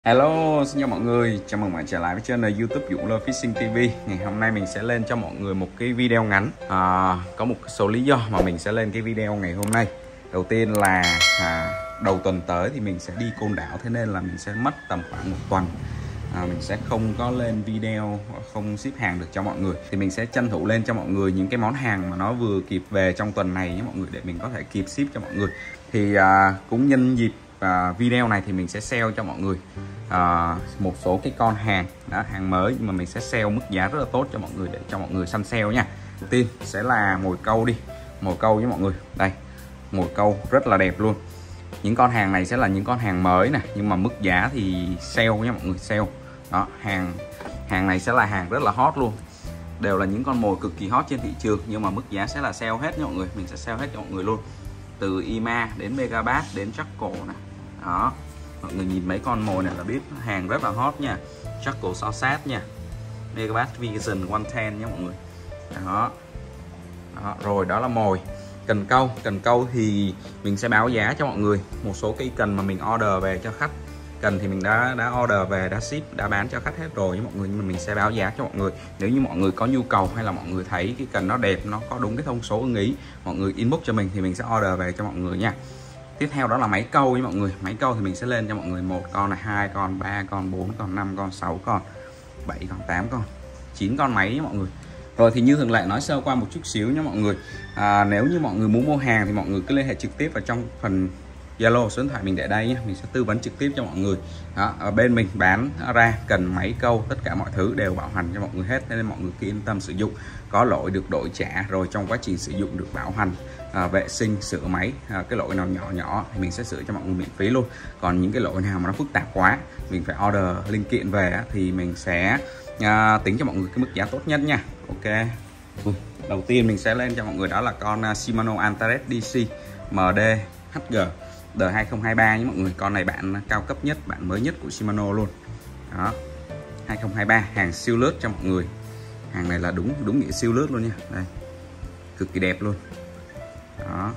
Hello, xin chào mọi người, chào mừng bạn trở lại với channel YouTube Dũng Lô Fishing TV. Ngày hôm nay mình sẽ lên cho mọi người một cái video ngắn. Có một số lý do mà mình sẽ lên cái video ngày hôm nay. Đầu tiên là đầu tuần tới thì mình sẽ đi Côn Đảo, thế nên là mình sẽ mất tầm khoảng một tuần. Mình sẽ không có lên video, không ship hàng được cho mọi người. Thì mình sẽ tranh thủ lên cho mọi người những cái món hàng mà nó vừa kịp về trong tuần này nhé mọi người, để mình có thể kịp ship cho mọi người. Thì cũng nhân dịp video này thì mình sẽ sale cho mọi người một số cái con hàng hàng mới, nhưng mà mình sẽ sale mức giá rất là tốt cho mọi người để cho mọi người săn sale nha. Đầu tiên sẽ là mồi câu đi, mồi câu với mọi người. Đây, mồi câu rất là đẹp luôn. Những con hàng này sẽ là những con hàng mới nè, nhưng mà mức giá thì sale nha mọi người, sale. Đó, hàng này sẽ là hàng rất là hot luôn. Đều là những con mồi cực kỳ hot trên thị trường, nhưng mà mức giá sẽ là sale hết nha mọi người. Mình sẽ sale hết cho mọi người luôn. Từ Ima đến Megabass đến Charcoal nè. Đó, mọi người nhìn mấy con mồi này là biết hàng rất là hot nha. Charcoal Sausage nha, Megabass Vision 110 nha mọi người. Đó. Đó, rồi đó là mồi. Cần câu thì mình sẽ báo giá cho mọi người. Một số cây cần mà mình order về cho khách, cần thì mình đã order về, đã ship, đã bán cho khách hết rồi với mọi người, nhưng mà mình sẽ báo giá cho mọi người. Nếu như mọi người có nhu cầu hay là mọi người thấy cái cần nó đẹp, nó có đúng cái thông số ưng ý, mọi người inbox cho mình thì mình sẽ order về cho mọi người nha. Tiếp theo đó là máy câu với mọi người. Máy câu thì mình sẽ lên cho mọi người một con này, 2 con, 3 con, 4 con, 5 con, 6 con, 7 con, 8 con, 9 con máy với mọi người. Rồi thì như thường lệ nói sơ qua một chút xíu nha mọi người. Nếu như mọi người muốn mua hàng thì mọi người cứ liên hệ trực tiếp vào trong phần Zalo, số điện thoại mình để đây nhé, mình sẽ tư vấn trực tiếp cho mọi người. Đó, ở bên mình bán ra cần máy câu, tất cả mọi thứ đều bảo hành cho mọi người hết, nên mọi người cứ yên tâm sử dụng. Có lỗi được đổi trả, rồi trong quá trình sử dụng được bảo hành, vệ sinh, sửa máy. Cái lỗi nào nhỏ nhỏ thì mình sẽ sửa cho mọi người miễn phí luôn. Còn những cái lỗi nào mà nó phức tạp quá, mình phải order linh kiện về thì mình sẽ tính cho mọi người cái mức giá tốt nhất nha. Ok. Đầu tiên mình sẽ lên cho mọi người đó là con Shimano Antares DC MD HG D2023 nhé mọi người. Con này bạn cao cấp nhất, bạn mới nhất của Shimano luôn. Đó, 2023, hàng siêu lướt cho mọi người. Hàng này là đúng nghĩa siêu lướt luôn nha. Đây, cực kỳ đẹp luôn. Đó,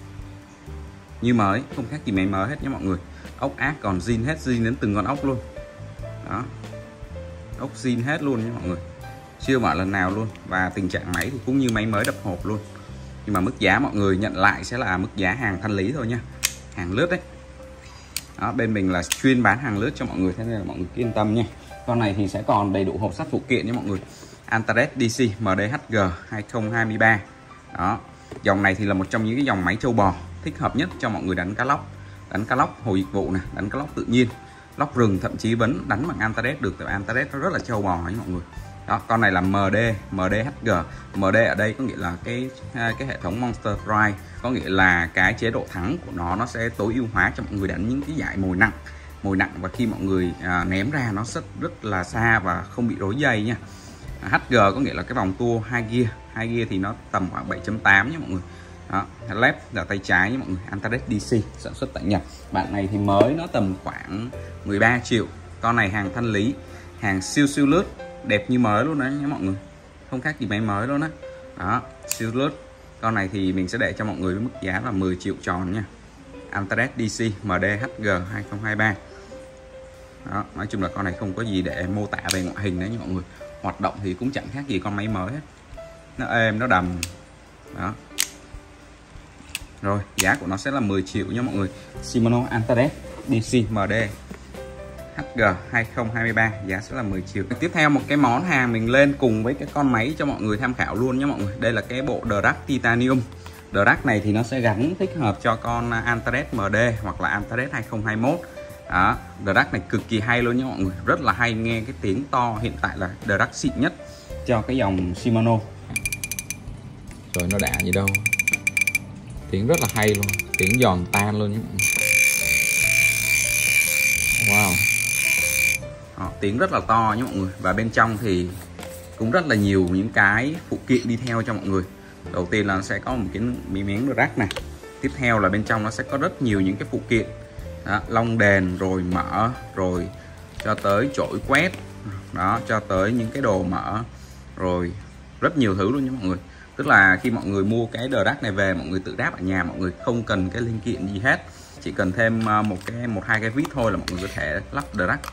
như mới, không khác gì máy mới hết nhé mọi người. Ốc ác còn zin hết, zin đến từng con ốc luôn. Đó, ốc zin hết luôn nha mọi người, chưa mở lần nào luôn. Và tình trạng máy thì cũng như máy mới đập hộp luôn. Nhưng mà mức giá mọi người nhận lại sẽ là mức giá hàng thanh lý thôi nha, hàng lướt đấy. Đó, bên mình là chuyên bán hàng lướt cho mọi người, thế nên là mọi người yên tâm nha. Con này thì sẽ còn đầy đủ hộp sắt phụ kiện nha mọi người. Antares DC MDHG 2023. Đó, dòng này thì là một trong những cái dòng máy trâu bò thích hợp nhất cho mọi người đánh cá lóc hồ dịch vụ này, đánh cá lóc tự nhiên, lóc rừng, thậm chí vẫn đánh bằng Antares được, tại Antares nó rất là trâu bò ấy mọi người. Đó, con này là MDHG. MD ở đây có nghĩa là cái hệ thống Monster Strike, có nghĩa là cái chế độ thắng của nó sẽ tối ưu hóa cho mọi người đánh những cái giải mồi nặng, và khi mọi người ném ra nó rất là xa và không bị rối dây nha. HG có nghĩa là cái vòng tua 2 gear thì nó tầm khoảng 7.8 nha mọi người. Đó, left là tay trái nha mọi người. Antares DC sản xuất tại Nhật. Bạn này thì mới nó tầm khoảng 13 triệu. Con này hàng thanh lý, hàng siêu lướt, đẹp như mới luôn đấy nha mọi người, không khác gì máy mới luôn á. Đó, siêu lướt. Con này thì mình sẽ để cho mọi người với mức giá là 10 triệu tròn nha. Antares DC MDHG 2023. Đó, nói chung là con này không có gì để mô tả về ngoại hình đấy nha mọi người. Hoạt động thì cũng chẳng khác gì con máy mới hết, nó êm, nó đầm. Đó, rồi giá của nó sẽ là 10 triệu nha mọi người. Shimano Antares DC MD HG 2023, giá sẽ là 10 triệu. Tiếp theo một cái món hàng mình lên cùng với cái con máy cho mọi người tham khảo luôn nhé mọi người. Đây là cái bộ Drac Titanium. Drac này thì nó sẽ gắn thích hợp cho con Antares MD hoặc là Antares 2021. Đó, Drac này cực kỳ hay luôn nhé mọi người, rất là hay, nghe cái tiếng to. Hiện tại là Drac xịn nhất cho cái dòng Shimano. Rồi nó đã gì đâu, tiếng rất là hay luôn, tiếng giòn tan luôn nhé mọi người. Wow. Đó, tiếng rất là to nhé mọi người. Và bên trong thì cũng rất là nhiều những cái phụ kiện đi theo cho mọi người. Đầu tiên là nó sẽ có một cái miếng Drac này. Tiếp theo là bên trong nó sẽ có rất nhiều những cái phụ kiện. Đó, lông đèn, rồi mỡ, rồi cho tới chổi quét. Đó, cho tới những cái đồ mỡ, rồi rất nhiều thứ luôn nhé mọi người. Tức là khi mọi người mua cái Drac này về, mọi người tự đáp ở nhà, mọi người không cần cái linh kiện gì hết. chỉ cần thêm một hai cái vít thôi là mọi người có thể lắp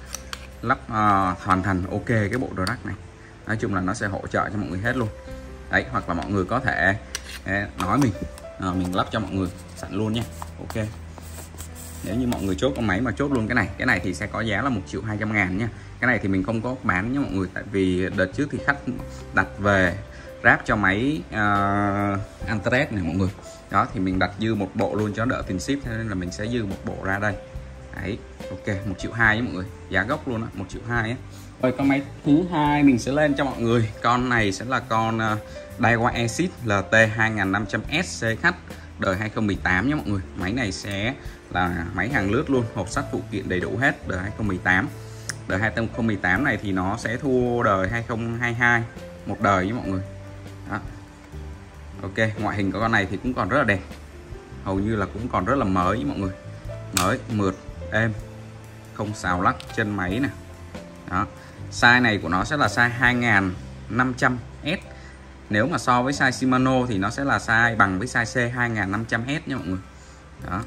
hoàn thành ok cái bộ Dirac này. Nói chung là nó sẽ hỗ trợ cho mọi người hết luôn đấy, hoặc là mọi người có thể nói mình lắp cho mọi người sẵn luôn nha. Ok, nếu như mọi người chốt con máy mà chốt luôn cái này thì sẽ có giá là 1.200.000 nha. Cái này thì mình không có bán nha mọi người, tại vì đợt trước thì khách đặt về ráp cho máy Antares này mọi người, đó thì mình đặt dư một bộ luôn cho đỡ tiền ship, nên là mình sẽ dư một bộ ra đây đấy. Ok, 1.200.000 nhé mọi người, giá gốc luôn á, 1.200.000 á. Rồi con máy thứ hai mình sẽ lên cho mọi người, con này sẽ là con Daiwa Exit LT 2500S CH đời 2018 nhé mọi người. Máy này sẽ là máy hàng lướt luôn, hộp sắt phụ kiện đầy đủ hết, đời 2018. Đời 2018 này thì nó sẽ thua đời 2022 một đời với mọi người. Đó. Ok, ngoại hình của con này thì cũng còn rất là đẹp, hầu như là cũng còn rất là mới với mọi người, mới mượt êm, không xào lắc chân máy nè. Đó, size này của nó sẽ là size 2500S. Nếu mà so với size Shimano thì nó sẽ là size bằng với size C 2500S nha mọi người. Đó.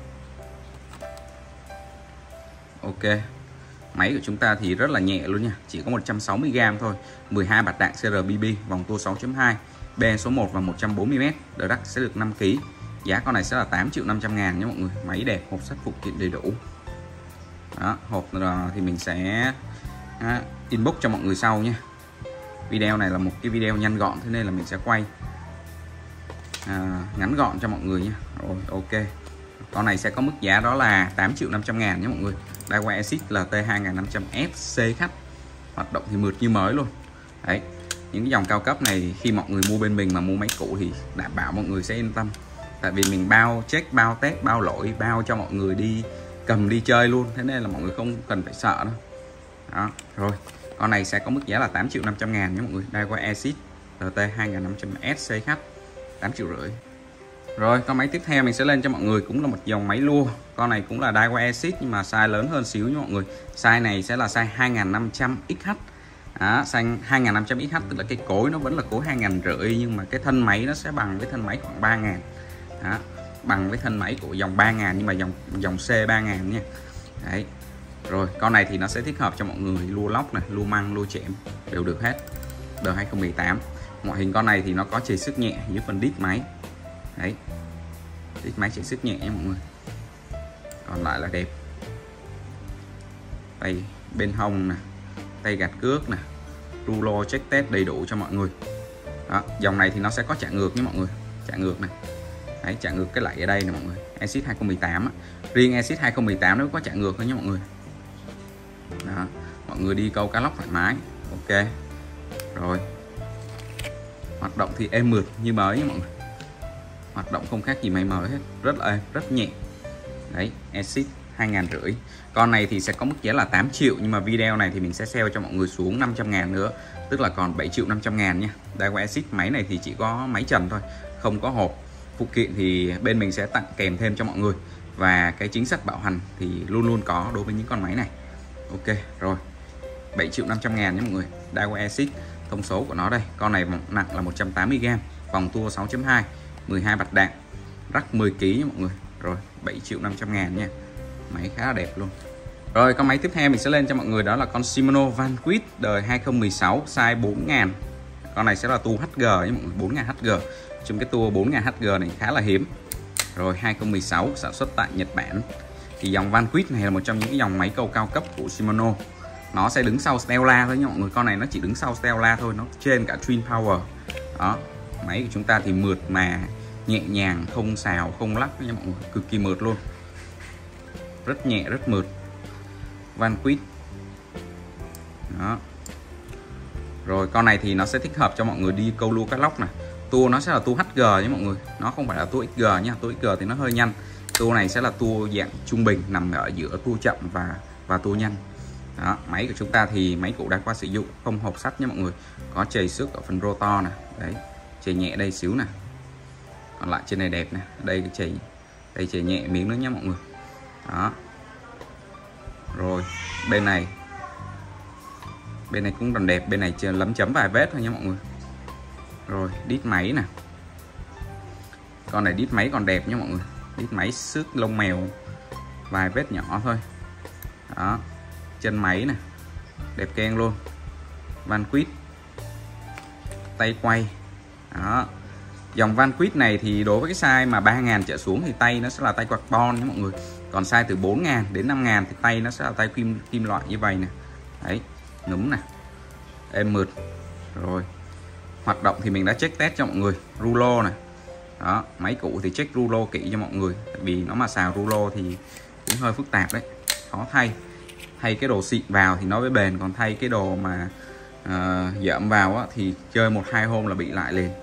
Ok, máy của chúng ta thì rất là nhẹ luôn nha, chỉ có 160g thôi, 12 bạt đạn CRBB, vòng tua 6.2, be số 1 và 140m, Dirac sẽ được 5 kg. Giá con này sẽ là 8.500.000 nha mọi người. Máy đẹp, hộp sắt phụ kiện đầy đủ. Đó, hộp thì mình sẽ inbox cho mọi người sau nha. Video này là một cái video nhanh gọn, thế nên là mình sẽ quay ngắn gọn cho mọi người nha. Rồi ok, con này sẽ có mức giá đó là 8.500.000 nhé mọi người. Daiwa Exit LT 2500S CH, hoạt động thì mượt như mới luôn đấy. Những cái dòng cao cấp này khi mọi người mua bên mình mà mua máy cũ thì đảm bảo mọi người sẽ yên tâm, tại vì mình bao check, bao test, bao lỗi, bao cho mọi người đi cầm đi chơi luôn, thế nên là mọi người không cần phải sợ đâu. Đó, rồi con này sẽ có mức giá là 8.500.000 nhé mọi người. Daiwa Exit LT 2500S CH, 8.500.000. Rồi con máy tiếp theo mình sẽ lên cho mọi người cũng là một dòng máy lua. Con này cũng là Daiwa Exit nhưng mà size lớn hơn xíu nha mọi người. Size này sẽ là size 2500XH. Đó, size 2500XH tức là cái cối nó vẫn là cối 2.500, nhưng mà cái thân máy nó sẽ bằng với thân máy khoảng 3.000. Đó, bằng với thân máy của dòng 3.000 nhưng mà dòng C 3.000 nha. Đấy. Rồi con này thì nó sẽ thích hợp cho mọi người lua lóc này, lua măng, lua chẻm đều được hết. Đời 2018. Ngoại hình con này thì nó có chày xước nhẹ dưới phần đít máy. Đấy, đít máy chảy xước nhẹ nha mọi người, còn lại là đẹp. Tay bên hông nè, tay gạt cước nè, rulo check test đầy đủ cho mọi người. Đó, dòng này thì nó sẽ có trả ngược nha mọi người, trả ngược này. Đấy, trả ngược cái lẫy ở đây nè mọi người. Exit 2018 á. Riêng Exit 2018 nó có trả ngược thôi nha mọi người. Đó, mọi người đi câu cá lóc thoải mái. Ok, rồi hoạt động thì êm mượt như mới nha mọi người, hoạt động không khác gì máy mới hết, rất là êm, rất nhẹ. Đấy, Exit 2.500. Con này thì sẽ có mức giá là 8 triệu, nhưng mà video này thì mình sẽ sale cho mọi người xuống 500.000 nữa, tức là còn 7.500.000 nha. Daiwa Exit máy này thì chỉ có máy trần thôi, không có hộp. Phụ kiện thì bên mình sẽ tặng kèm thêm cho mọi người, và cái chính sách bảo hành thì luôn luôn có đối với những con máy này. Ok, rồi 7.500.000 nhé mọi người. Daiwa Exit, thông số của nó đây. Con này nặng là 180g, vòng tua 6.2, 12 bạt đạn, rắc 10 kg nha mọi người. Rồi 7.500.000 nha. Máy khá là đẹp luôn. Rồi con máy tiếp theo mình sẽ lên cho mọi người đó là con Shimano Vanquish đời 2016 size 4000. Con này sẽ là tua HG với mọi người, 4000 HG. Trong cái tua 4000 HG này khá là hiếm. Rồi 2016 sản xuất tại Nhật Bản. Thì dòng Vanquish này là một trong những cái dòng máy câu cao cấp của Shimano. Nó sẽ đứng sau Stella thôi nha mọi người. Con này nó chỉ đứng sau Stella thôi, nó trên cả Twin Power. Đó, máy của chúng ta thì mượt mà, nhẹ nhàng, không xào, không lắc nha mọi người, cực kỳ mượt luôn, rất nhẹ, rất mượt. Vanquish. Đó. Rồi con này thì nó sẽ thích hợp cho mọi người đi câu lua cá lóc này. Tua nó sẽ là tua HG nhé mọi người, nó không phải là tua XG nha. Tua XG thì nó hơi nhanh, tua này sẽ là tua dạng trung bình, nằm ở giữa tua chậm và tua nhanh. Đó, máy của chúng ta thì máy cũ đã qua sử dụng, không hộp sắt nha mọi người, có chày xước ở phần rotor nè, đấy, chày nhẹ đây xíu nè, còn lại trên này đẹp nè, đây cái chày, đây chày nhẹ miếng nữa nha mọi người. Đó, rồi bên này cũng còn đẹp, bên này chưa lấm chấm vài vết thôi nha mọi người. Rồi đít máy nè, con này đít máy còn đẹp nha mọi người, đít máy xước lông mèo vài vết nhỏ thôi. Đó, chân máy này đẹp keng luôn. Vanquish, tay quay. Đó, dòng Vanquish này thì đối với cái size mà 3.000 trở xuống thì tay nó sẽ là tay carbon nha mọi người. Còn size từ 4.000 đến 5.000 thì tay nó sẽ là tay kim loại như vậy nè. Đấy, núm nè, êm mượt. Rồi, hoạt động thì mình đã check test cho mọi người. Rulo này. Đó, máy cũ thì check rulo kỹ cho mọi người. Tại vì nó mà xào rulo thì cũng hơi phức tạp đấy, khó thay. Thay cái đồ xịn vào thì nó mới bền, còn thay cái đồ mà dởm vào á, thì chơi 1-2 hôm là bị lại liền.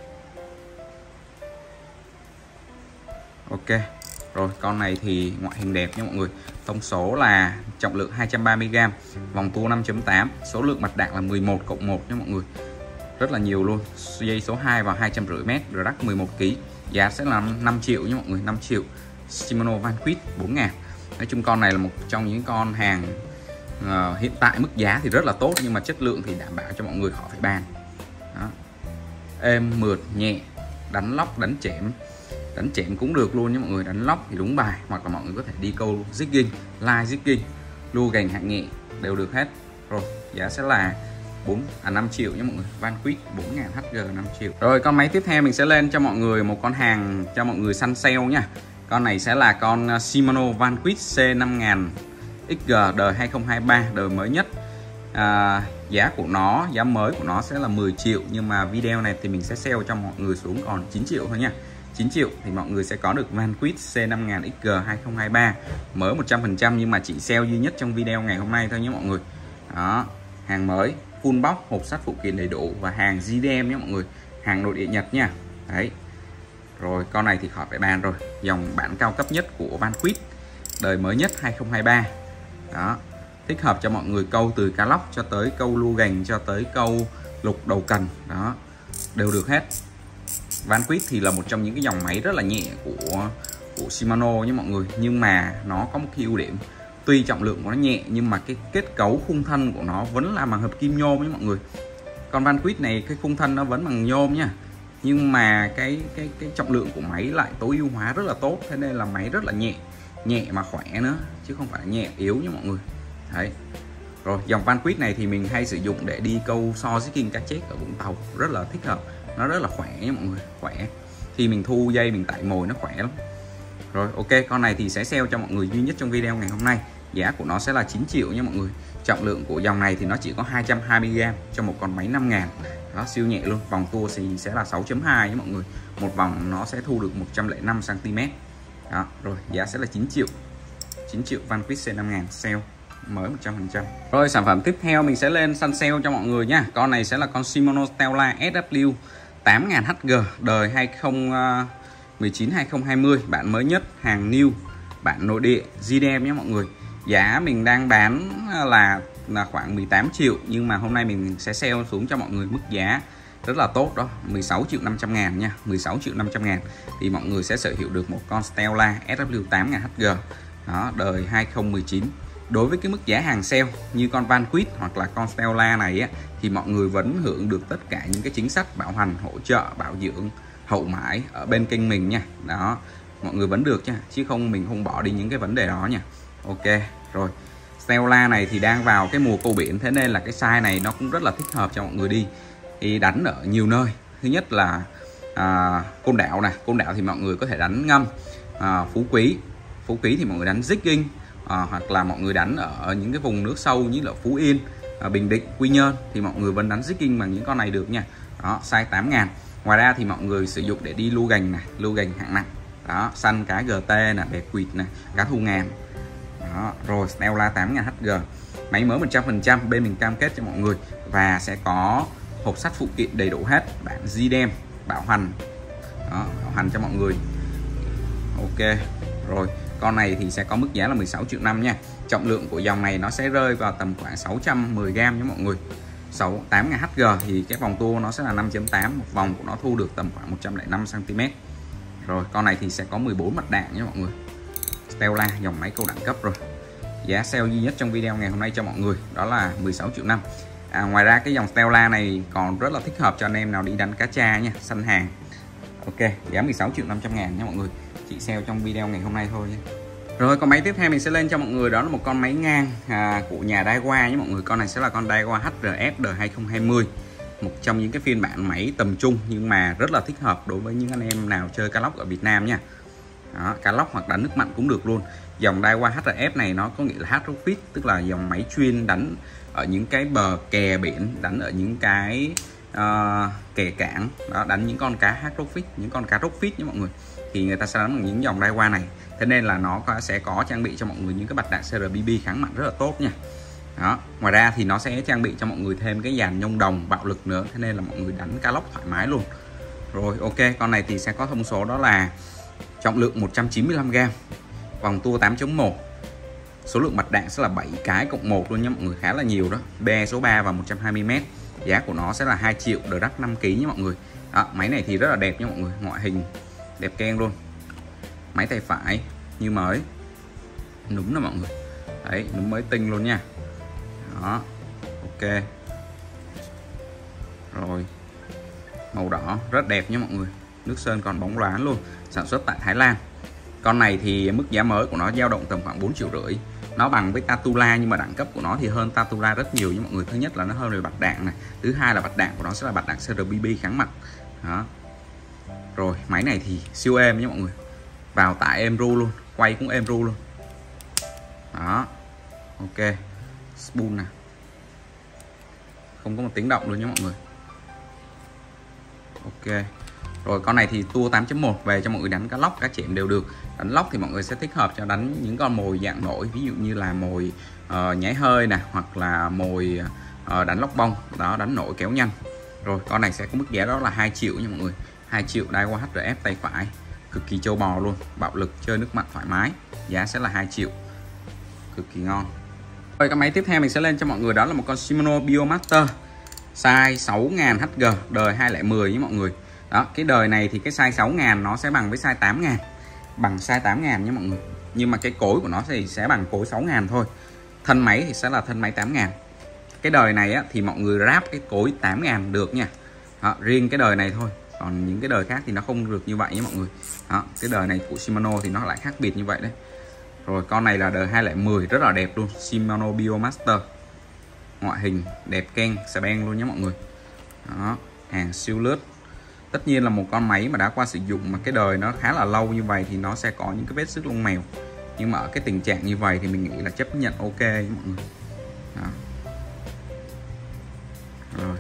Ok. Rồi, con này thì ngoại hình đẹp nha mọi người. Thông số là trọng lượng 230g, vòng tua 5.8, số lượng mạch đạn là 11+1 nha mọi người. Rất là nhiều luôn. Dây số 2 vào 250m, rack 11kg. Giá sẽ là 5 triệu nha mọi người, 5 triệu. Shimano Vanquish 4.000. Nói chung con này là một trong những con hàng hiện tại mức giá thì rất là tốt, nhưng mà chất lượng thì đảm bảo cho mọi người khỏi phải bàn. Đó. Êm mượt nhẹ, đánh lóc đánh chẻm cũng được luôn nha mọi người. Đánh lóc thì đúng bài, hoặc là mọi người có thể đi câu jigging, line jigging, lua gành hạng nhẹ đều được hết. Rồi giá sẽ là 5 triệu nha mọi người. Vanquish 4.000 HG 5 triệu. Rồi con máy tiếp theo mình sẽ lên cho mọi người một con hàng cho mọi người săn sale nha. Con này sẽ là con Shimano Vanquish C5000 XG đời 2023, đời mới nhất. Giá mới của nó sẽ là 10 triệu, nhưng mà video này thì mình sẽ sale cho mọi người xuống còn 9 triệu thôi nha. 9 triệu thì mọi người sẽ có được Vanquish C5000 XG 2023 mới 100%, nhưng mà chỉ sale duy nhất trong video ngày hôm nay thôi nhé mọi người. Đó, hàng mới, full box, hộp sắt phụ kiện đầy đủ và hàng JDM nhé mọi người, hàng nội địa Nhật nha. Đấy. Rồi con này thì khỏi phải bàn rồi, dòng bản cao cấp nhất của Vanquish, đời mới nhất 2023. Đó, thích hợp cho mọi người câu từ cá lóc cho tới câu lu gành cho tới câu lục đầu cần, đó đều được hết. Vanquish thì là một trong những cái dòng máy rất là nhẹ của Shimano nhé mọi người, nhưng mà nó có một cái ưu điểm, tuy trọng lượng của nó nhẹ nhưng mà cái kết cấu khung thân của nó vẫn là bằng hợp kim nhôm nhé mọi người. Con Vanquish này cái khung thân nó vẫn bằng nhôm nha, nhưng mà cái trọng lượng của máy lại tối ưu hóa rất là tốt, thế nên là máy rất là nhẹ mà khỏe nữa, chứ không phải nhẹ yếu như mọi người. Đấy. Rồi dòng Vanquish này thì mình hay sử dụng để đi câu so jigging cá chết ở Vũng Tàu, rất là thích hợp, nó rất là khỏe nha mọi người, khỏe. Khi mình thu dây mình tải mồi nó khỏe lắm. Rồi ok, con này thì sẽ sale cho mọi người duy nhất trong video ngày hôm nay. Giá của nó sẽ là 9 triệu nha mọi người. Trọng lượng của dòng này thì nó chỉ có 220g cho một con máy 5.000. Đó, siêu nhẹ luôn. Vòng tua thì sẽ là 6.2 nha mọi người. Một vòng nó sẽ thu được 105cm. Đó, rồi giá sẽ là 9 triệu. 9 triệu Vanquish C5000 sale mới 100%. Rồi sản phẩm tiếp theo mình sẽ lên săn sale cho mọi người nha. Con này sẽ là con Shimano Stella SW 8000 HG đời 2019-2020, bản mới nhất, hàng new, bản nội địa JDM nhé mọi người. Giá mình đang bán là khoảng 18 triệu, nhưng mà hôm nay mình sẽ sale xuống cho mọi người mức giá rất là tốt đó, 16.500.000 nha. 16.500.000 thì mọi người sẽ sở hữu được một con Stella SW 8000 HG đó, đời 2019. Đối với cái mức giá hàng sale như con Vanquish hoặc là con Stella này á, thì mọi người vẫn hưởng được tất cả những cái chính sách bảo hành, hỗ trợ, bảo dưỡng hậu mãi ở bên kênh mình nha. Đó, mọi người vẫn được nha, chứ không mình không bỏ đi những cái vấn đề đó nha. Ok, rồi Stella này thì đang vào cái mùa câu biển, thế nên là cái size này nó cũng rất là thích hợp cho mọi người đi đánh ở nhiều nơi. Thứ nhất là Côn Đảo này, Côn Đảo thì mọi người có thể đánh ngâm. Phú Quý thì mọi người đánh jigging, hoặc là mọi người đánh ở những cái vùng nước sâu như là Phú Yên, Bình Định, Quy Nhơn thì mọi người vẫn đánh jigging bằng những con này được nha. Đó, size 8000. Ngoài ra thì mọi người sử dụng để đi lu gành này, lu gành hạng nặng. Đó, săn cá GT nè, bè quỵt nè, cá thu ngàn. Đó, rồi Stella 8000 HG. Máy mới 100%, bên mình cam kết cho mọi người và sẽ có hộp sắt phụ kiện đầy đủ hết, bản JDM, bảo hành. Đó, bảo hành cho mọi người. Ok. Rồi, con này thì sẽ có mức giá là 16 triệu năm nha. Trọng lượng của dòng này nó sẽ rơi vào tầm khoảng 610g nha mọi người. 8000 HG thì cái vòng tua nó sẽ là 5.8, một vòng của nó thu được tầm khoảng 105cm. Rồi, con này thì sẽ có 14 mặt đạn nha mọi người. Stella, dòng máy câu đẳng cấp rồi. Giá sale duy nhất trong video ngày hôm nay cho mọi người đó là 16 triệu năm. Ngoài ra cái dòng Stella này còn rất là thích hợp cho anh em nào đi đánh cá tra nha, săn hàng. Ok, giá 16.500.000 nha mọi người. Chỉ sale trong video ngày hôm nay thôi nhé. Rồi con máy tiếp theo mình sẽ lên cho mọi người đó là một con máy ngang của nhà Daiwa nhé mọi người. Con này sẽ là con Daiwa HRF D2020, một trong những cái phiên bản máy tầm trung nhưng mà rất là thích hợp đối với những anh em nào chơi cá lóc ở Việt Nam nha. Đó, cá lóc hoặc đánh nước mặn cũng được luôn. Dòng Daiwa HRF này nó có nghĩa là Hydrofit, tức là dòng máy chuyên đánh ở những cái bờ kè biển, đánh ở những cái kè cảng đó, đánh những con cá Hydrofit, những con cá rockfish nha mọi người, thì người ta sẽ đánh bằng những dòng Daiwa này. Thế nên là nó sẽ có trang bị cho mọi người những cái bạch đạn CRBB kháng mặn rất là tốt nha. Đó, ngoài ra thì nó sẽ trang bị cho mọi người thêm cái dàn nhông đồng bạo lực nữa, thế nên là mọi người đánh cá lóc thoải mái luôn. Rồi ok, con này thì sẽ có thông số đó là trọng lượng 195g, vòng tua 8.1, số lượng bạch đạn sẽ là 7 cái cộng 1 luôn nha mọi người, khá là nhiều đó. Be số 3 và 120m. Giá của nó sẽ là 2 triệu, đờ đắc 5 kg nha mọi người. Đó, máy này thì rất là đẹp nha mọi người, ngoại hình đẹp keng luôn. Máy tay phải như mới, núm nè mọi người. Đấy, núm mới tinh luôn nha. Đó, ok. Rồi, màu đỏ rất đẹp nha mọi người, nước sơn còn bóng loáng luôn, sản xuất tại Thái Lan. Con này thì mức giá mới của nó dao động tầm khoảng 4,5 triệu. Nó bằng với Tatula nhưng mà đẳng cấp của nó thì hơn Tatula rất nhiều nha mọi người. Thứ nhất là nó hơn về bạch đạn này, thứ hai là bạch đạn của nó sẽ là bạch đạn CRBB kháng mặn. Đó. Rồi, máy này thì siêu êm nha mọi người, vào tải êm ru luôn, quay cũng êm ru luôn. Đó, ok. Spoon nè, không có một tiếng động luôn nha mọi người. Ok. Rồi con này thì tua 8.1 về cho mọi người đánh cá lóc, cá chẽm đều được. Đánh lóc thì mọi người sẽ thích hợp cho đánh những con mồi dạng nổi, ví dụ như là mồi nhái hơi nè, hoặc là mồi đánh lóc bông, đó, đánh nổi kéo nhanh. Rồi con này sẽ có mức giá đó là 2 triệu nha mọi người. 2 triệu Daiwa HRF tay phải, cực kỳ trâu bò luôn, bạo lực, chơi nước mặn thoải mái. Giá sẽ là 2 triệu, cực kỳ ngon. Rồi cái máy tiếp theo mình sẽ lên cho mọi người đó là một con Shimano Biomaster size 6000 HG, đời 2010 với mọi người. Đó, cái đời này thì cái size 6000 nó sẽ bằng với size 8000, bằng size 8000 nha mọi người. Nhưng mà cái cối của nó thì sẽ bằng cối 6000 thôi. Thân máy thì sẽ là thân máy 8000. Cái đời này á, thì mọi người ráp cái cối 8000 được nha. Đó, riêng cái đời này thôi. Còn những cái đời khác thì nó không được như vậy nha mọi người. Đó, cái đời này của Shimano thì nó lại khác biệt như vậy đấy. Rồi con này là đời 2010, rất là đẹp luôn, Shimano Biomaster. Ngoại hình đẹp keng, xà beng luôn nhé mọi người. Đó, hàng siêu lướt. Tất nhiên là một con máy mà đã qua sử dụng mà cái đời nó khá là lâu như vậy thì nó sẽ có những cái vết xước lông mèo. Nhưng mà ở cái tình trạng như vậy thì mình nghĩ là chấp nhận ok với mọi người. Đó. Rồi.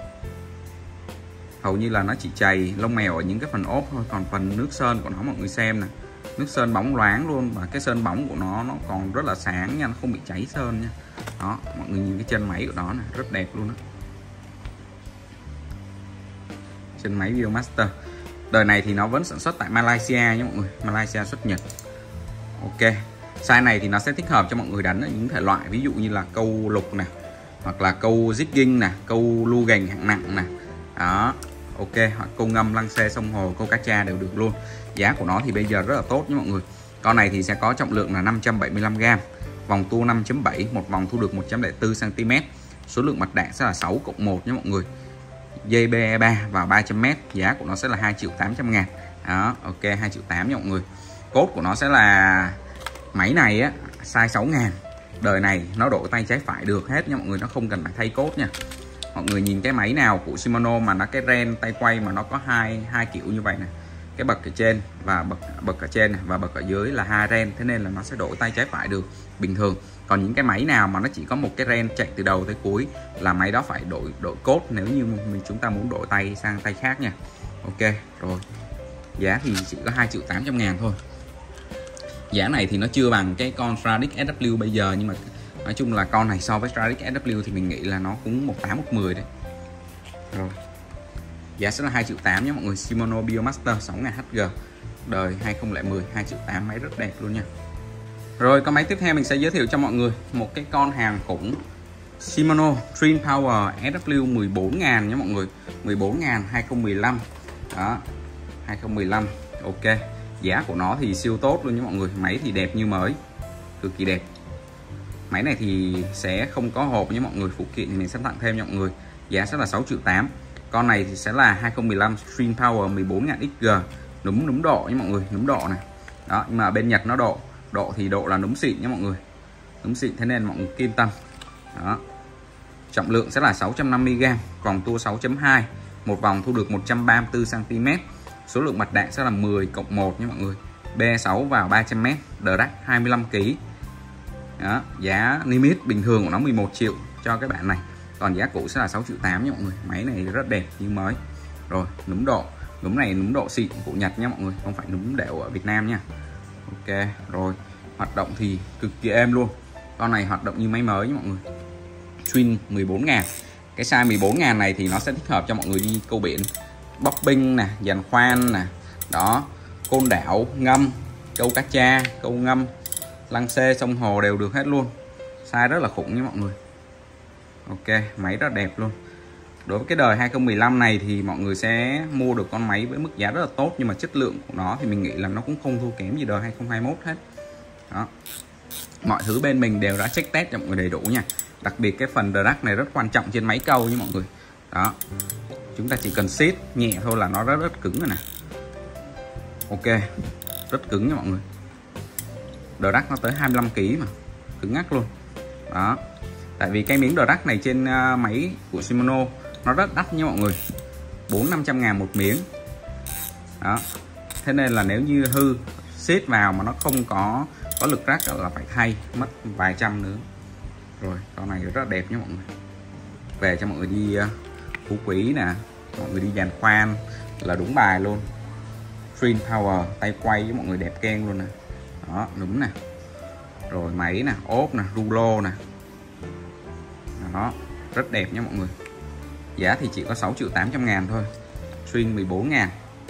Hầu như là nó chỉ chày lông mèo ở những cái phần ốp thôi, còn phần nước sơn của nó mọi người xem nè, nước sơn bóng loáng luôn, và cái sơn bóng của nó còn rất là sáng nha, nó không bị cháy sơn nha. Đó, mọi người nhìn cái chân máy của nó này, rất đẹp luôn đó. Chân máy Biomaster. Đời này thì nó vẫn sản xuất tại Malaysia nhé mọi người, Malaysia xuất Nhật. Ok. Size này thì nó sẽ thích hợp cho mọi người đánh ở những thể loại ví dụ như là câu lục nè, hoặc là câu jigging nè, câu lu gành hạng nặng nè. Đó, ok, hoặc câu ngâm, lăng xê, sông hồ, câu cá tra đều được luôn. Giá của nó thì bây giờ rất là tốt nha mọi người. Con này thì sẽ có trọng lượng là 575g, vòng tua 5.7, một vòng thu được 104 cm. Số lượng bạch đạn sẽ là 6/1 nha mọi người. Dây BE3 vào 300m, giá của nó sẽ là 2.800.000. Đó, ok, 2.800.000 nha mọi người. Cốt của nó sẽ là máy này á, size 6000. Đời này nó đổi tay trái phải được hết nha mọi người, nó không cần phải thay cốt nha. Mọi người nhìn cái máy nào của Shimano mà nó cái ren tay quay mà nó có hai kiểu như vậy nè, cái bậc ở trên và bậc ở trên này, và bậc ở dưới là 2 ren, thế nên là nó sẽ đổi tay trái phải được bình thường. Còn những cái máy nào mà nó chỉ có một cái ren chạy từ đầu tới cuối là máy đó phải đổi cốt nếu như chúng ta muốn đổi tay sang tay khác nha. Ok, rồi giá thì chỉ có 2.800.000 thôi. Giá này thì nó chưa bằng cái con Stradic SW bây giờ, nhưng mà nói chung là con này so với Stradic SW thì mình nghĩ là nó cũng 1.8-1.10 đấy. Rồi, giá sẽ là 2.800.000 nhé mọi người. Shimano Biomaster 6000 HG, đời 2010, 2.800.000, máy rất đẹp luôn nha. Rồi con máy tiếp theo mình sẽ giới thiệu cho mọi người một cái con hàng khủng Shimano Twin Power SW 14.000 nhé mọi người. 14.000 2015. Đó, 2015. Ok, giá của nó thì siêu tốt luôn nhé mọi người. Máy thì đẹp như mới, cực kỳ đẹp. Máy này thì sẽ không có hộp nhé mọi người, phụ kiện thì mình sẽ tặng thêm cho mọi người. Giá sẽ là 6.800.000. Con này thì sẽ là 2015 Twin Power 14.000 XG, núm độ nhé mọi người, núm độ này. Đó, nhưng mà bên Nhật nó độ. Độ thì độ là núm xịn nhé mọi người, núm xịn, thế nên mọi người yên tâm. Đó. Trọng lượng sẽ là 650g, vòng tua 6.2, một vòng thu được 134cm. Số lượng mạch đạn sẽ là 10+1 nhé mọi người. B6 vào 300m, Drak 25kg. Đó, giá limit bình thường của nó 11 triệu cho cái bản này. Còn giá cũ sẽ là 6,8 triệu nha mọi người. Máy này rất đẹp như mới. Rồi, núm độ. Núm này núm độ xịn của Nhật nha mọi người, không phải núm đẽo ở Việt Nam nha. Ok, rồi. Hoạt động thì cực kỳ êm luôn. Con này hoạt động như máy mới nha mọi người. Swing 14.000. Cái size 14.000 này thì nó sẽ thích hợp cho mọi người đi câu biển, bobbing nè, giàn khoan nè. Đó, côn đảo, ngâm, câu cá tra, câu ngâm, lăng xê, sông hồ đều được hết luôn. Size rất là khủng nha mọi người. Ok, máy rất đẹp luôn. Đối với cái đời 2015 này thì mọi người sẽ mua được con máy với mức giá rất là tốt, nhưng mà chất lượng của nó thì mình nghĩ là nó cũng không thua kém gì đời 2021 hết. Đó. Mọi thứ bên mình đều đã check test cho mọi người đầy đủ nha. Đặc biệt cái phần Drak này rất quan trọng trên máy câu nha mọi người. Đó. Chúng ta chỉ cần siết nhẹ thôi là nó rất cứng rồi nè. Ok, rất cứng nha mọi người. Drak nó tới 25kg mà, cứng ngắc luôn. Đó. Tại vì cái miếng Drak này trên máy của Shimano nó rất đắt nha mọi người, 400-500 ngàn một miếng. Đó. Thế nên là nếu như hư siết vào mà nó không có lực rắc là phải thay, mất vài trăm nữa. Rồi, con này rất đẹp nha mọi người. Về cho mọi người đi Phú Quý nè, mọi người đi giàn khoan là đúng bài luôn. String power, tay quay với mọi người đẹp keng luôn nè. Đó, đúng nè. Rồi máy nè, ốp nè, rulo nè. Đó, rất đẹp nha mọi người. Giá thì chỉ có 6.800.000 thôi. String 14.000.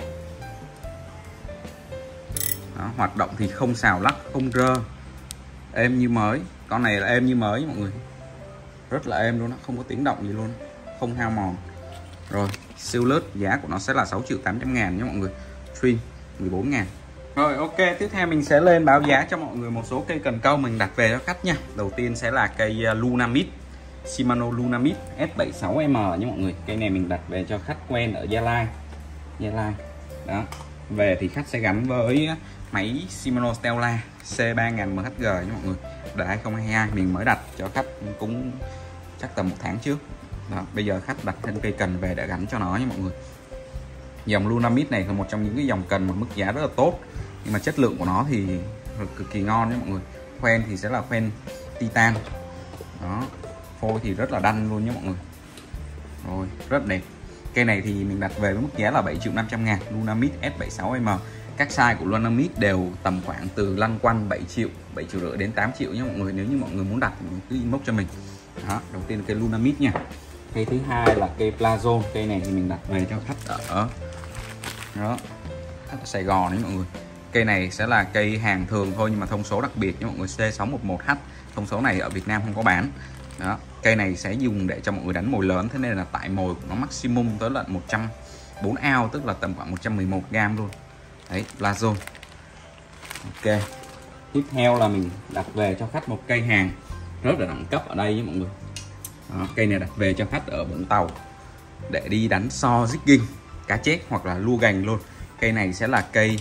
Đó, hoạt động thì không xào lắc, không rơ, êm như mới. Con này là êm như mới mọi người, rất là êm luôn đó, không có tiếng động gì luôn, không hao mòn. Rồi, siêu lướt, giá của nó sẽ là 6.800.000 nha mọi người. String 14.000. Rồi ok, tiếp theo mình sẽ lên báo giá cho mọi người một số cây cần câu mình đặt về cho khách nha. Đầu tiên sẽ là cây Lunamid, Shimano Lunamid S76M nha mọi người. Cây này mình đặt về cho khách quen ở Gia Lai. Đó. Về thì khách sẽ gắn với máy Shimano Stella C3000 MHG nha mọi người. Đời 2022 mình mới đặt cho khách cũng chắc tầm 1 tháng trước. Đó, bây giờ khách đặt thêm cây cần về để gắn cho nó nha mọi người. Dòng Lunamid này là một trong những cái dòng cần mà mức giá rất là tốt, nhưng mà chất lượng của nó thì cực kỳ ngon nha mọi người. Khoen thì sẽ là khoen titan. Đó, phôi thì rất là đanh luôn nha mọi người. Rồi, rất đẹp. Cây này thì mình đặt về với mức giá là 7.500.000. Lunamid S76M. Các size của Lunamid đều tầm khoảng từ lăn quanh 7 triệu, 7,5 triệu đến 8 triệu nha mọi người. Nếu như mọi người muốn đặt thì cứ inbox cho mình. Đó, đầu tiên là cây Lunamid nha. Cây thứ hai là cây Plazone. Cây này thì mình đặt về cho khách ở khách ở Sài Gòn đấy mọi người. Cây này sẽ là cây hàng thường thôi, nhưng mà thông số đặc biệt nha mọi người, C611H. Thông số này ở Việt Nam không có bán. Đó, cây này sẽ dùng để cho mọi người đánh mồi lớn, thế nên là tại mồi của nó maximum tới là 104 ounce, tức là tầm khoảng 111g luôn. Đấy, Plazone. Ok. Tiếp theo là mình đặt về cho khách một cây hàng rất là đẳng cấp ở đây với mọi người. Đó, cây này đặt về cho khách ở Vũng Tàu để đi đánh so jigging, cá chép hoặc là lua gành luôn. Cây này sẽ là cây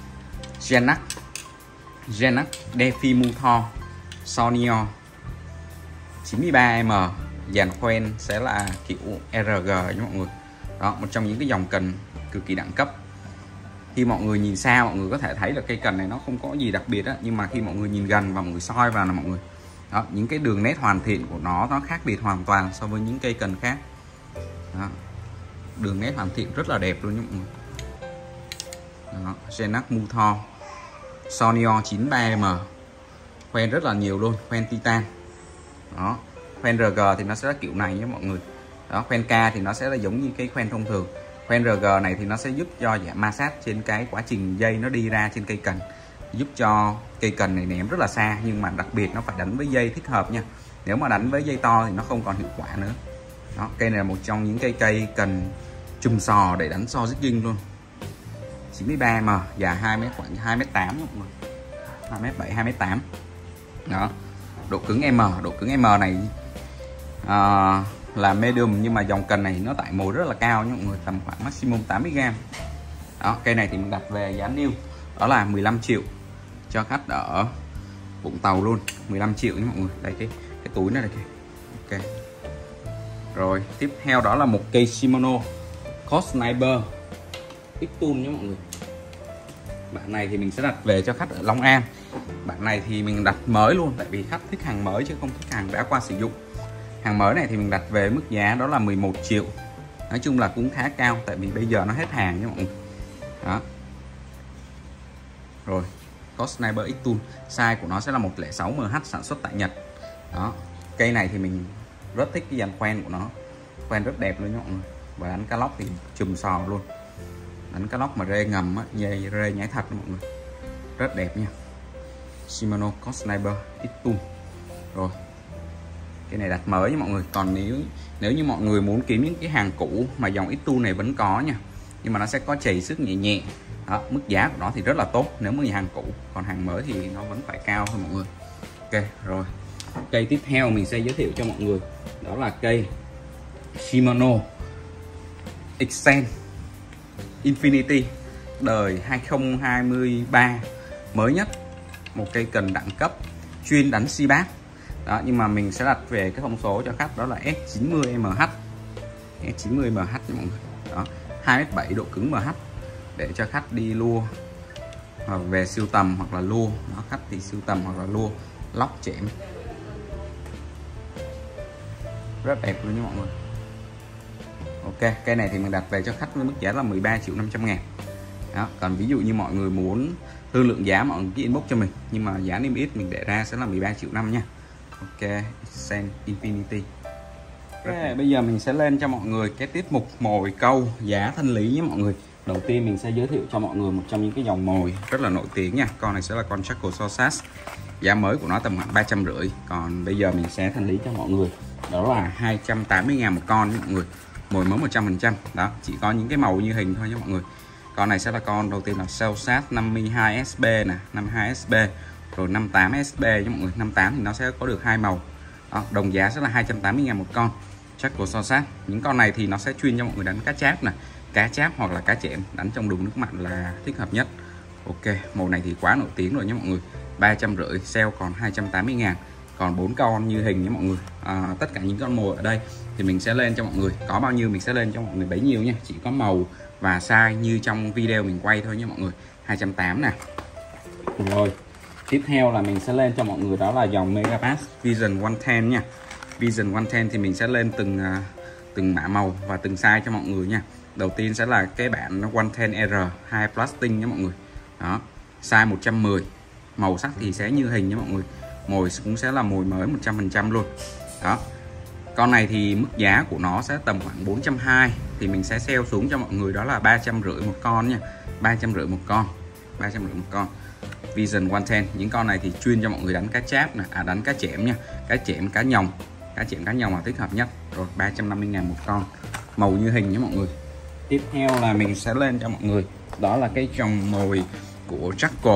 Genac Defimutor Sonio 93M. Dàn khoen sẽ là kiểu RG nha mọi người. Đó, một trong những cái dòng cần cực kỳ đẳng cấp. Khi mọi người nhìn xa mọi người có thể thấy là cây cần này nó không có gì đặc biệt á, nhưng mà khi mọi người nhìn gần và mọi người soi vào là mọi người, đó, những cái đường nét hoàn thiện của nó khác biệt hoàn toàn so với những cây cần khác. Đó, đường nét hoàn thiện rất là đẹp luôn nha mọi người. Đó, Genac Mutor Sonio 93M. Khoen rất là nhiều luôn, khoen titan. Đó, khoen RG thì nó sẽ là kiểu này nhé mọi người. Đó, khoen K thì nó sẽ là giống như cái khoen thông thường. Khoen RG này thì nó sẽ giúp cho giảm ma sát trên cái quá trình dây nó đi ra trên cây cần, giúp cho cây cần này ném rất là xa, nhưng mà đặc biệt nó phải đánh với dây thích hợp nha. Nếu mà đánh với dây to thì nó không còn hiệu quả nữa. Đó, cây này là một trong những cây cần chùm sò để đánh so jigging luôn. 93M, dài 2m, khoảng 2m8 mọi người. 2m7, 2m8. Đó. Độ cứng M, độ cứng M này là medium, nhưng mà dòng cần này nó tải mồi rất là cao nha mọi người, tầm khoảng maximum 80g. Đó, cây này thì mình đặt về giá new đó là 15 triệu cho khách ở Vũng Tàu luôn, 15 triệu nha mọi người. Đây cái túi này là kìa. Ok. Rồi tiếp theo đó là một cây Shimano Code Sniper X-Tool nhé mọi người. Bản này thì mình sẽ đặt về cho khách ở Long An. Bản này thì mình đặt mới luôn, tại vì khách thích hàng mới chứ không thích hàng đã qua sử dụng. Hàng mới này thì mình đặt về mức giá đó là 11 triệu. Nói chung là cũng khá cao, tại vì bây giờ nó hết hàng nha mọi người. Đó. Rồi, Code Sniper X-Tool, size của nó sẽ là 106mm, sản xuất tại Nhật. Đó. Cây này thì mình rất thích cái dàn khoen của nó. Khoen rất đẹp luôn nha mọi người. Và đánh cá lóc thì chùm sò luôn. Đánh cá lóc mà rê ngầm á, rê nhảy thật mọi người. Rất đẹp nha. Shimano Code Sniper X-Tool. Rồi. Cái này đặt mới nha mọi người. Còn nếu như mọi người muốn kiếm những cái hàng cũ mà dòng X-Tool này vẫn có nha, nhưng mà nó sẽ có chảy xước nhẹ nhẹ. Đó, mức giá của nó thì rất là tốt nếu mà hàng cũ, còn hàng mới thì nó vẫn phải cao thôi mọi người. Ok, rồi. Cây tiếp theo mình sẽ giới thiệu cho mọi người đó là cây Shimano Xcent Infinity đời 2023 mới nhất. Một cây cần đẳng cấp chuyên đánh si bass. Đó, nhưng mà mình sẽ đặt về cái thông số cho khách đó là S90MH. S90MH nha mọi người. Đó, 2m7 độ cứng MH để cho khách đi lua về sưu tầm hoặc là lua. Đó, khách thì sưu tầm hoặc là lua lóc chẽm. Rất đẹp luôn nha mọi người. Ok, cây này thì mình đặt về cho khách với mức giá là 13.500.000. Đó, còn ví dụ như mọi người muốn thương lượng giá, mọi người cứ inbox cho mình, nhưng mà giá niêm yết mình để ra sẽ là 13,5 triệu nha. Ok, Xcent Infinity. Okay, bây giờ mình sẽ lên cho mọi người cái tiết mục mồi câu giá thanh lý nhé mọi người. Đầu tiên mình sẽ giới thiệu cho mọi người một trong những cái dòng mồi rất là nổi tiếng nha. Con này sẽ là con Charcoal Sausage. Giá mới của nó tầm khoảng 350. Còn bây giờ mình sẽ thanh lý cho mọi người đó là 280.000 một con nhé mọi người. Mồi mới 100%. Đó, chỉ có những cái màu như hình thôi nhé mọi người. Con này sẽ là con đầu tiên là Sausage 52SB nè, 52SB rồi 58SB nhé mọi người. 58 thì nó sẽ có được hai màu. Đó, đồng giá sẽ là 280.000 một con. Charcoal Sausage. Những con này thì nó sẽ chuyên cho mọi người đánh cá cháp nè, cá cháp hoặc là cá chẽm, đánh trong đùng nước mặn là thích hợp nhất. Ok, màu này thì quá nổi tiếng rồi nhé mọi người. 350, sale còn 280.000. Còn 4 con như hình nhé mọi người. Tất cả những con mồi ở đây thì mình sẽ lên cho mọi người, có bao nhiêu mình sẽ lên cho mọi người bấy nhiêu nha. Chỉ có màu và size như trong video mình quay thôi nhé mọi người. 280 nè. Rồi, tiếp theo là mình sẽ lên cho mọi người đó là dòng Megabass Vision 110 nha. Vision 110 thì mình sẽ lên từng mã màu và từng size cho mọi người nha. Đầu tiên sẽ là cái bản 110R 2 plastic nha mọi người. Đó, size 110. Màu sắc thì sẽ như hình nha mọi người. Mồi cũng sẽ là mồi mới 100% luôn. Đó. Con này thì mức giá của nó sẽ tầm khoảng 420, thì mình sẽ sale xuống cho mọi người đó là 350 một con nha. 350 một con. 350 một con. Vision 110. Những con này thì chuyên cho mọi người đánh cá cháp nè, đánh cá chẽm nha. Cá chẽm, cá nhồng. Cá chẽm, cá nhồng là thích hợp nhất. Rồi 350.000 một con. Màu như hình nhé mọi người. Tiếp theo là mình sẽ lên cho mọi người đó là cái dòng mồi của Charcoal.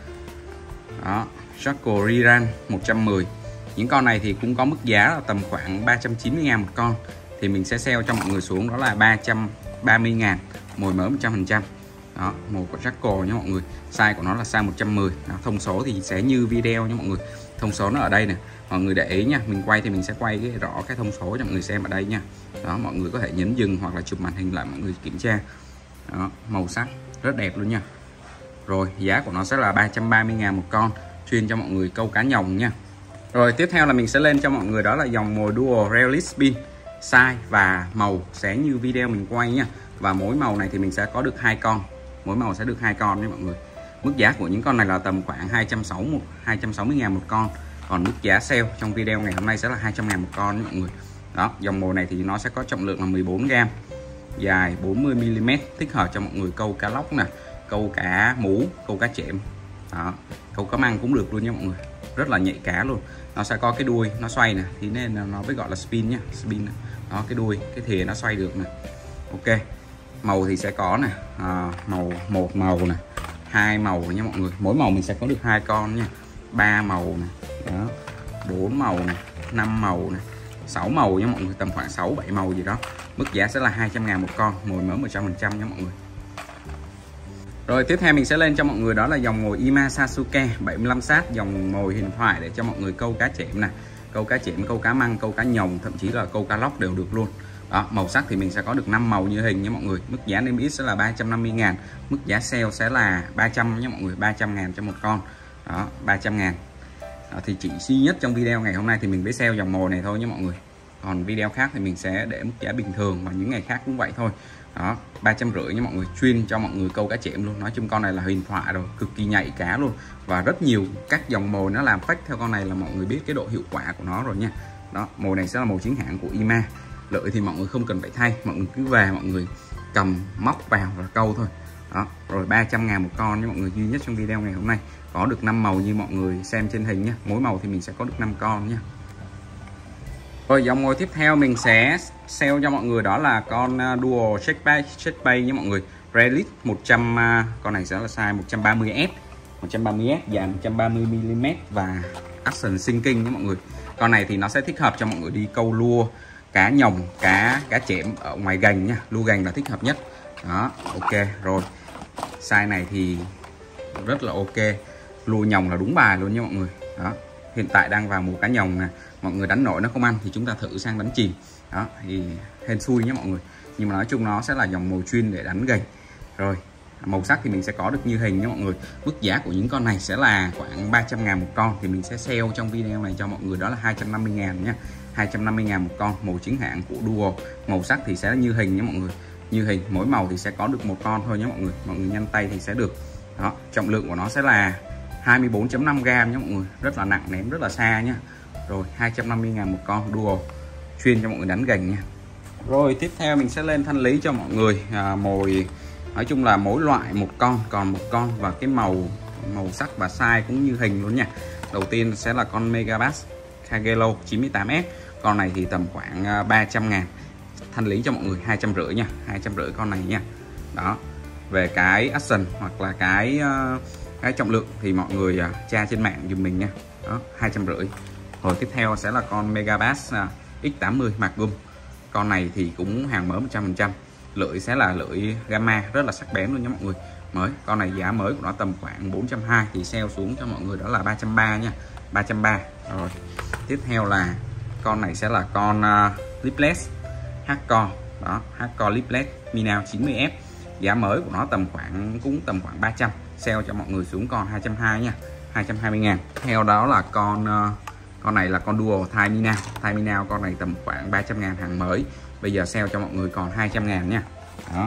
Đó, Charcoal Rerun 110. Những con này thì cũng có mức giá là tầm khoảng 390.000 một con, thì mình sẽ sale cho mọi người xuống đó là 330.000, mồi mới 100%. Đó, mồi của Charcoal nha mọi người. Size của nó là size 110. Đó, thông số thì sẽ như video nha mọi người. Thông số nó ở đây nè. Mọi người để ý nha, mình quay thì mình sẽ quay cái rõ cái thông số cho mọi người xem ở đây nha. Đó, mọi người có thể nhấn dừng hoặc là chụp màn hình lại mọi người kiểm tra. Đó, màu sắc rất đẹp luôn nha. Rồi, giá của nó sẽ là 330.000 một con, chuyên cho mọi người câu cá nhồng nha. Rồi, tiếp theo là mình sẽ lên cho mọi người đó là dòng mồi Dual Realist Spin. Size và màu sẽ như video mình quay nha. Và mỗi màu này thì mình sẽ có được 2 con. Mỗi màu sẽ được 2 con nha mọi người. Mức giá của những con này là tầm khoảng 260.000 một con. Còn mức giá sale trong video ngày hôm nay sẽ là 200.000 một con nha mọi người. Đó, dòng mồi này thì nó sẽ có trọng lượng là 14g, dài 40mm, thích hợp cho mọi người câu cá lóc nè, câu cá mú, câu cá chẽm. Đó, câu cá măng cũng được luôn nha mọi người. Rất là nhạy cá luôn. Nó sẽ có cái đuôi nó xoay nè, thì nên là nó mới gọi là spin nhá, spin nè. Đó, cái đuôi, cái thìa nó xoay được nè. Ok. Màu thì sẽ có nè, một màu nè, 2 màu nha mọi người. Mỗi màu mình sẽ có được 2 con nha. 3 màu nè. Đó. 4 màu nè, 5 màu nè, 6 màu nha mọi người, tầm khoảng 6 7 màu gì đó. Mức giá sẽ là 200.000 một con, mồi mới 100% nha mọi người. Rồi tiếp theo mình sẽ lên cho mọi người đó là dòng mồi Ima Sasuke 75 sát, dòng mồi huyền thoại để cho mọi người câu cá chẽm nè, câu cá chẽm, câu cá măng, câu cá nhồng, thậm chí là câu cá lóc đều được luôn. Đó, màu sắc thì mình sẽ có được 5 màu như hình nha mọi người. Mức giá niêm yết sẽ là 350.000, mức giá sale sẽ là 300 nha mọi người, 300.000 cho một con. Đó, 300.000. Thì chỉ duy nhất trong video ngày hôm nay thì mình mới sale dòng mồi này thôi nha mọi người. Còn video khác thì mình sẽ để mức giá bình thường, và những ngày khác cũng vậy thôi. Đó, 350 nha mọi người, chuyên cho mọi người câu cá chẽm luôn. Nói chung con này là huyền thoại rồi, cực kỳ nhạy cá luôn, và rất nhiều các dòng mồi nó làm fake theo con này là mọi người biết cái độ hiệu quả của nó rồi nha. Đó, mồi này sẽ là mồi chính hãng của Ima. Lưỡi thì mọi người không cần phải thay, mọi người cứ về mọi người cầm móc vào và câu thôi. Đó, rồi 300.000 một con nha mọi người, duy nhất trong video ngày hôm nay. Có được 5 màu như mọi người xem trên hình nhé, mỗi màu thì mình sẽ có được 5 con nha. Rồi dòng mồi tiếp theo mình sẽ sale cho mọi người đó là con Dual Checkbait nha mọi người. Relic 100, con này sẽ là size 130S, 130S, dài 130mm và Action Sinking nha mọi người. Con này thì nó sẽ thích hợp cho mọi người đi câu lua, cá nhồng, cá chẽm ở ngoài gành nha, lua gành là thích hợp nhất. Đó, ok rồi. Size này thì rất là ok, lua nhồng là đúng bài luôn nha mọi người. Đó, hiện tại đang vào mùa cá nhồng nè, mọi người đánh nổi nó không ăn thì chúng ta thử sang đánh chìm. Đó thì hên xui nhé mọi người, nhưng mà nói chung nó sẽ là dòng mồi chuyên để đánh gành. Rồi màu sắc thì mình sẽ có được như hình nha mọi người. Mức giá của những con này sẽ là khoảng 300.000 một con, thì mình sẽ sale trong video này cho mọi người đó là 250.000 nhé. 250.000 một con, màu chính hãng của Dual. Màu sắc thì sẽ như hình nhé mọi người, như hình, mỗi màu thì sẽ có được một con thôi nhé mọi người. Mọi người nhanh tay thì sẽ được. Đó, trọng lượng của nó sẽ là 24.5 gram nhé mọi người, rất là nặng, ném rất là xa nhá. Rồi 250.000 một con, Dual, chuyên cho mọi người đánh gành nha. Rồi tiếp theo mình sẽ lên thanh lý cho mọi người mồi, nói chung là mỗi loại một con, còn một con, và cái màu sắc và size cũng như hình luôn nha. Đầu tiên sẽ là con Megabass Kagero 98S, con này thì tầm khoảng 300.000, thanh lý cho mọi người 250 nha, 250 con này nha. Đó, về cái action hoặc là cái trọng lượng thì mọi người tra trên mạng giùm mình nha. Đó, 250. Rồi tiếp theo sẽ là con Megabass X80 Magnum. Con này thì cũng hàng mới 100%. Lưỡi sẽ là lưỡi gamma rất là sắc bén luôn nha mọi người. Mới, con này giá mới của nó tầm khoảng 420 thì sale xuống cho mọi người đó là 330 nha, 330. Rồi tiếp theo là con này sẽ là con Lipless Hardcore. Đó, Hardcore Lipless Minnow 90F. Giá mới của nó tầm khoảng 300, sale cho mọi người xuống còn 220 nha, 220.000. Theo đó là con này là con Dual Thai Minnow, con này tầm khoảng 300.000 hàng mới, bây giờ sale cho mọi người còn 200.000 nha. Đó.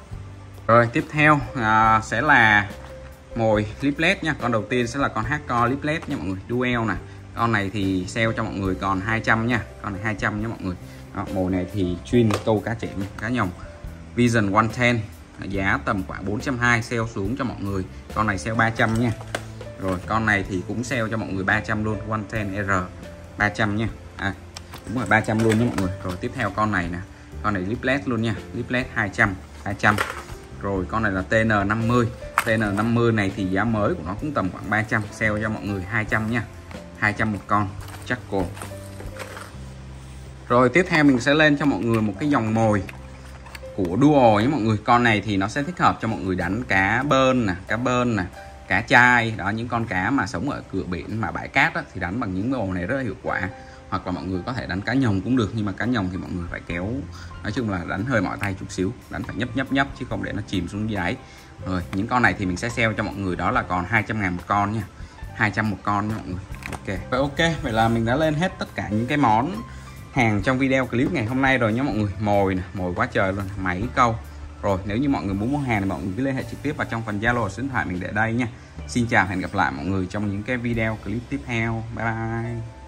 Rồi tiếp theo sẽ là mồi Lipless nha. Con đầu tiên sẽ là con Hardcore Lipless nha mọi người, Dual nè. Con này thì sale cho mọi người còn 200 nha, con này 200 nha mọi người. Đó, mồi này thì chuyên câu cá chẽm, cá nhồng. Vision 110, giá tầm khoảng 420, sale xuống cho mọi người, con này sale 300 nha. Rồi con này thì cũng sale cho mọi người 300 luôn, 110R 300 nha. Đúng rồi, 300 luôn nha mọi người. Rồi tiếp theo con này nè, con này Lipless luôn nha, Lipless 200. Rồi con này là TN50 này thì giá mới của nó cũng tầm khoảng 300, sale cho mọi người 200 nha, 200 một con, Charcoal. Rồi tiếp theo mình sẽ lên cho mọi người một cái dòng mồi của Dual nhé mọi người. Con này thì nó sẽ thích hợp cho mọi người đánh cá bơn nè, cá chai. Đó, những con cá mà sống ở cửa biển mà bãi cát á, thì đánh bằng những mồi này rất là hiệu quả. Hoặc là mọi người có thể đánh cá nhồng cũng được, nhưng mà cá nhồng thì mọi người phải kéo, nói chung là đánh hơi mỏi tay chút xíu, đánh phải nhấp chứ không để nó chìm xuống dưới đáy. Rồi những con này thì mình sẽ sale cho mọi người đó là còn 200.000 một con nha, 200 một con nha mọi người. Ok, vậy là mình đã lên hết tất cả những cái món hàng trong video clip ngày hôm nay rồi nhé mọi người. Mồi nè, mồi quá trời luôn, máy câu. Rồi nếu như mọi người muốn mua hàng thì mọi người cứ liên hệ trực tiếp vào trong phần Zalo, số điện thoại mình để đây nha. Xin chào, hẹn gặp lại mọi người trong những cái video clip tiếp theo. Bye bye.